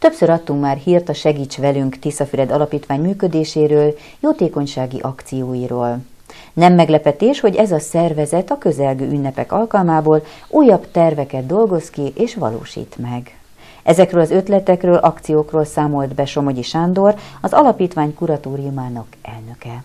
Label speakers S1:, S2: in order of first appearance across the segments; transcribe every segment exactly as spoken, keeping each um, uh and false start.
S1: Többször adtunk már hírt a Segíts velünk Tiszafüred Alapítvány működéséről, jótékonysági akcióiról. Nem meglepetés, hogy ez a szervezet a közelgő ünnepek alkalmából újabb terveket dolgoz ki és valósít meg. Ezekről az ötletekről, akciókról számolt be Somogyi Sándor, az alapítvány kuratóriumának elnöke.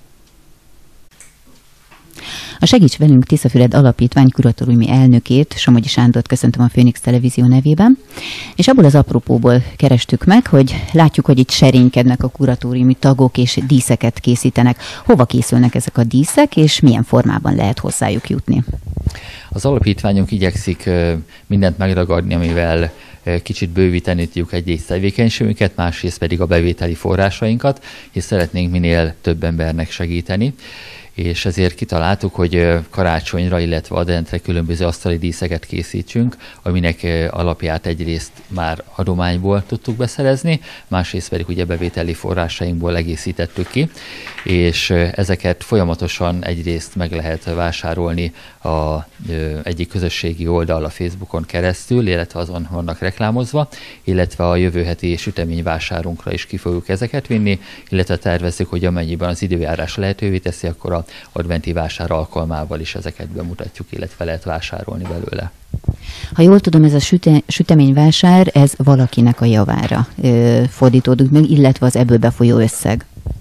S2: A Segíts velünk Tiszafüred Alapítvány kuratóriumi elnökét, Somogyi Sándort köszöntöm a Főnix Televízió nevében, és abból az apropóból kerestük meg, hogy látjuk, hogy itt serénykednek a kuratóriumi tagok, és díszeket készítenek. Hova készülnek ezek a díszek, és milyen formában lehet hozzájuk jutni?
S3: Az alapítványunk igyekszik mindent megragadni, amivel kicsit bővíteni tudjuk egyrészt tevékenységünket, másrészt pedig a bevételi forrásainkat, és szeretnénk minél több embernek segíteni. És ezért kitaláltuk, hogy karácsonyra, illetve adventre különböző asztali díszeket készítsünk, aminek alapját egyrészt már adományból tudtuk beszerezni, másrészt pedig ugye bevételi forrásainkból egészítettük ki, és ezeket folyamatosan egyrészt meg lehet vásárolni a egyik közösségi oldal a Facebookon keresztül, illetve azon vannak reklámozva, illetve a jövő heti süteményvásárunkra is ki fogjuk ezeket vinni, illetve tervezzük, hogy amennyiben az időjárás lehetővé teszi, akkor a adventi vásár alkalmával is ezeket bemutatjuk, illetve lehet vásárolni belőle.
S2: Ha jól tudom, ez a süte, süteményvásár, ez valakinek a javára ö, fordítódik meg, illetve az ebből befolyó összeg.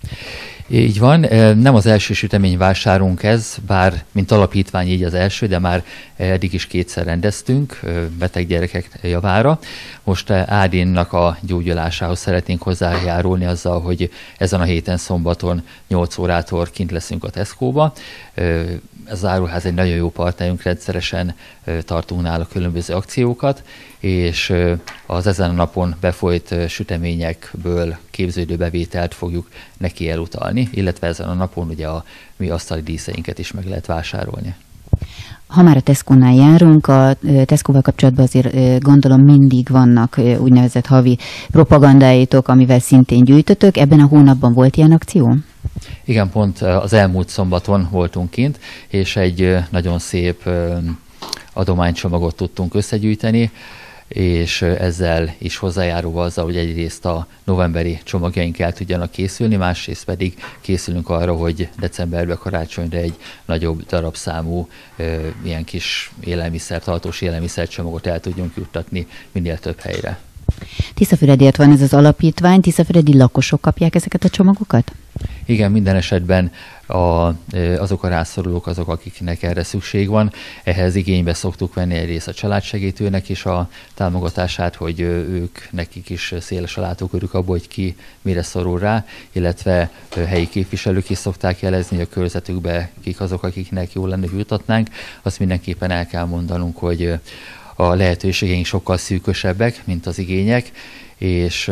S3: Így van, nem az első süteményvásárunk ez, bár mint alapítvány így az első, de már eddig is kétszer rendeztünk beteg gyerekek javára. Most Ádinnak a gyógyulásához szeretnénk hozzájárulni azzal, hogy ezen a héten szombaton nyolc órától kint leszünk a Tesco-ba. Ez az áruház egy nagyon jó partnerünk, rendszeresen tartunk nála különböző akciókat, és az ezen a napon befolyt süteményekből képződő bevételt fogjuk neki elutalni, illetve ezen a napon ugye a mi asztali díszeinket is meg lehet vásárolni.
S2: Ha már a Tesco-nál járunk, a Tesco-val kapcsolatban azért gondolom mindig vannak úgynevezett havi propagandáitok, amivel szintén gyűjtötök. Ebben a hónapban volt ilyen akció?
S3: Igen, pont az elmúlt szombaton voltunk kint, és egy nagyon szép adománycsomagot tudtunk összegyűjteni, és ezzel is hozzájárulva azzal, hogy egyrészt a novemberi csomagjaink el tudjanak készülni, másrészt pedig készülünk arra, hogy decemberben karácsonyra egy nagyobb darabszámú ilyen kis élelmiszer, tartós élelmiszercsomagot el tudjunk juttatni minél több helyre.
S2: Tiszafüredért van ez az alapítvány, tiszafüredi lakosok kapják ezeket a csomagokat?
S3: Igen, minden esetben a, azok a rászorulók, azok, akiknek erre szükség van. Ehhez igénybe szoktuk venni egyrészt a családsegítőnek is a támogatását, hogy ők, nekik is széles a látókörük abból, hogy ki mire szorul rá, illetve helyi képviselők is szokták jelezni, hogy a körzetükbe kik azok, akiknek jól lenne, jutatnánk. Azt mindenképpen el kell mondanunk, hogy a lehetőségeink sokkal szűkösebbek, mint az igények, és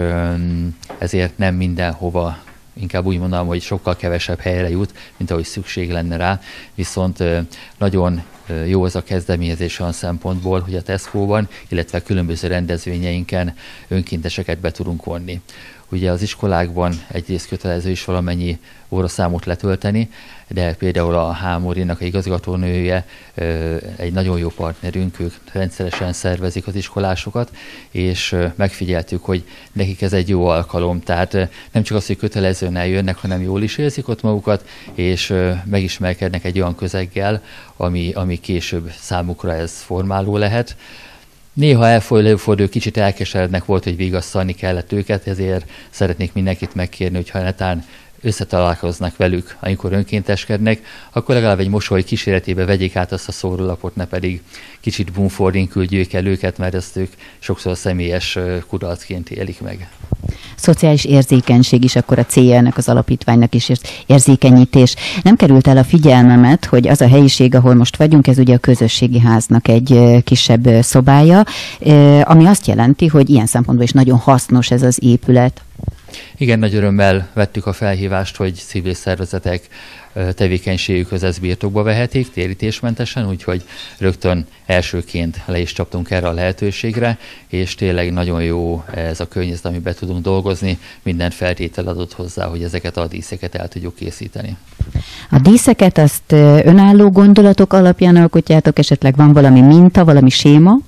S3: ezért nem mindenhova, inkább úgy mondanám, hogy sokkal kevesebb helyre jut, mint ahogy szükség lenne rá, viszont nagyon jó az a kezdeményezés olyan szempontból, hogy a Tesco-ban, illetve különböző rendezvényeinken önkénteseket be tudunk vonni. Ugye az iskolákban egyrészt kötelező is valamennyi óraszámot letölteni, de például a Hámorinak a igazgatónője egy nagyon jó partnerünk, ők rendszeresen szervezik az iskolásokat, és megfigyeltük, hogy nekik ez egy jó alkalom, tehát nem csak az, hogy kötelezően eljönnek, hanem jól is érzik ott magukat, és megismerkednek egy olyan közeggel, ami, ami később számukra ez formáló lehet. Néha elfordul, kicsit elkeserednek volt, hogy vigasztalni kellett őket, ezért szeretnék mindenkit megkérni, hogy ha netán összetalálkoznak velük, amikor önkénteskednek, akkor legalább egy mosoly kíséretébe vegyék át azt a szórólapot, ne pedig kicsit bumfordin küldjék el őket, mert ezt ők sokszor személyes kudarcként élik meg.
S2: Szociális érzékenység is akkor a célja ennek az alapítványnak is, érzékenyítés. Nem került el a figyelmemet, hogy az a helyiség, ahol most vagyunk, ez ugye a közösségi háznak egy kisebb szobája, ami azt jelenti, hogy ilyen szempontból is nagyon hasznos ez az épület.
S3: Igen, nagy örömmel vettük a felhívást, hogy civil szervezetek tevékenységükhöz ezt birtokba vehetik, térítésmentesen, úgyhogy rögtön elsőként le is csaptunk erre a lehetőségre, és tényleg nagyon jó ez a környezet, amiben tudunk dolgozni, minden feltétel adott hozzá, hogy ezeket a díszeket el tudjuk készíteni.
S2: A díszeket azt önálló gondolatok alapján alkotjátok, esetleg van valami minta, valami séma?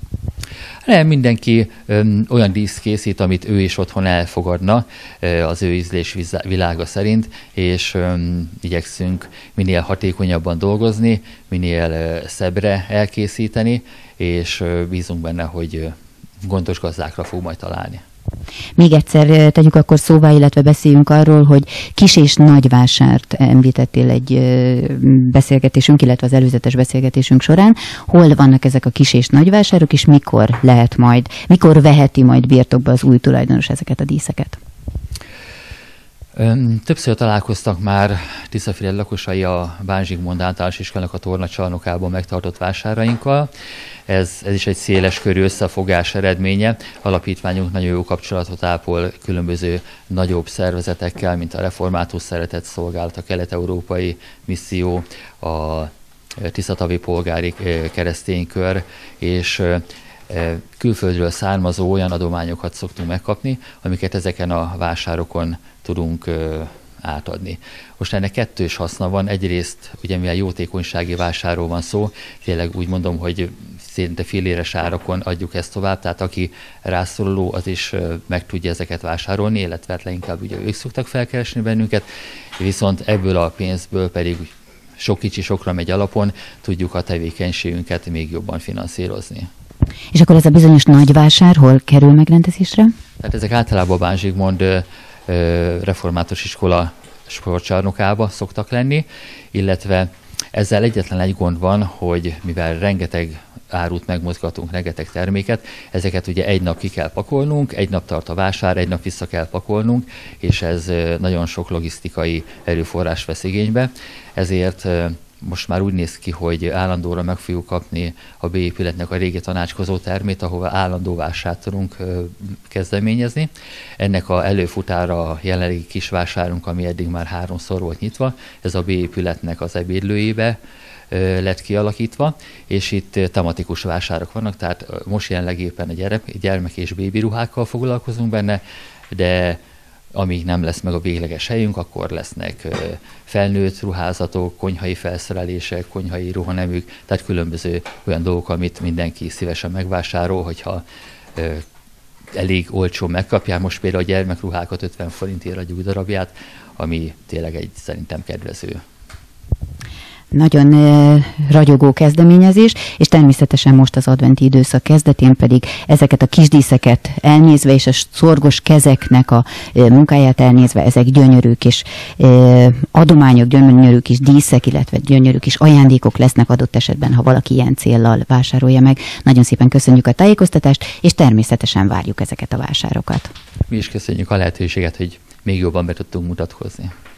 S3: Nem, mindenki öm, olyan díszt készít, amit ő is otthon elfogadna ö, az ő ízlés világa szerint, és öm, igyekszünk minél hatékonyabban dolgozni, minél ö, szebbre elkészíteni, és ö, bízunk benne, hogy ö, gondos gazdákra fog majd találni.
S2: Még egyszer tegyük akkor szóvá, illetve beszéljünk arról, hogy kis és nagy vásárt említettél egy beszélgetésünk, illetve az előzetes beszélgetésünk során. Hol vannak ezek a kis és nagy vásárok, és mikor lehet majd, mikor veheti majd birtokba az új tulajdonos ezeket a díszeket?
S3: Többször találkoztak már Tiszafüred lakosai a Bán Zsigmond Általános Iskolának a tornacsarnokában megtartott vásárainkkal. Ez, ez is egy széles körű összefogás eredménye. Alapítványunk nagyon jó kapcsolatot ápol különböző nagyobb szervezetekkel, mint a Református Szeretett Szolgálat, a Kelet-Európai Misszió, a Tiszatavi Polgári Kereszténykör, és külföldről származó olyan adományokat szoktunk megkapni, amiket ezeken a vásárokon tudunk ö, átadni. Most ennek kettős haszna van. Egyrészt, ugye mivel jótékonysági vásárról van szó, tényleg úgy mondom, hogy szinte filléres árakon adjuk ezt tovább, tehát aki rászoruló, az is ö, meg tudja ezeket vásárolni, illetve leginkább ugye ők szoktak felkeresni bennünket, viszont ebből a pénzből pedig sok kicsi sokra megy alapon, tudjuk a tevékenységünket még jobban finanszírozni.
S2: És akkor ez a bizonyos nagy vásár hol kerül megrendezésre?
S3: Tehát ezek általában Bán Zsigmond Református Iskola sportcsarnokába szoktak lenni, illetve ezzel egyetlen egy gond van, hogy mivel rengeteg árut megmozgatunk, rengeteg terméket, ezeket ugye egy nap ki kell pakolnunk, egy nap tart a vásár, egy nap vissza kell pakolnunk, és ez nagyon sok logisztikai erőforrás vesz igénybe, ezért most már úgy néz ki, hogy állandóra meg fogjuk kapni a B-épületnek a régi tanácskozó termét, ahova állandó vásárt tudunk kezdeményezni. Ennek a előfutára a jelenlegi kis vásárunk, ami eddig már háromszor volt nyitva, ez a B-épületnek az ebédlőjébe lett kialakítva, és itt tematikus vásárok vannak, tehát most jelenleg éppen a gyermek és bébi ruhákkal foglalkozunk benne, de amíg nem lesz meg a végleges helyünk, akkor lesznek felnőtt ruházatok, konyhai felszerelések, konyhai ruhaneműk, tehát különböző olyan dolgok, amit mindenki szívesen megvásárol, hogyha elég olcsón megkapják. Most például a gyermekruhákat ötven forintért adjuk darabját, ami tényleg egy szerintem kedvező.
S2: Nagyon eh, ragyogó kezdeményezés, és természetesen most az adventi időszak kezdetén pedig ezeket a kisdíszeket elnézve, és a szorgos kezeknek a eh, munkáját elnézve, ezek gyönyörű kis eh, adományok, gyönyörű kis díszek, illetve gyönyörű kis ajándékok lesznek adott esetben, ha valaki ilyen céllal vásárolja meg. Nagyon szépen köszönjük a tájékoztatást, és természetesen várjuk ezeket a vásárokat.
S3: Mi is köszönjük a lehetőséget, hogy még jobban be tudtunk mutatkozni.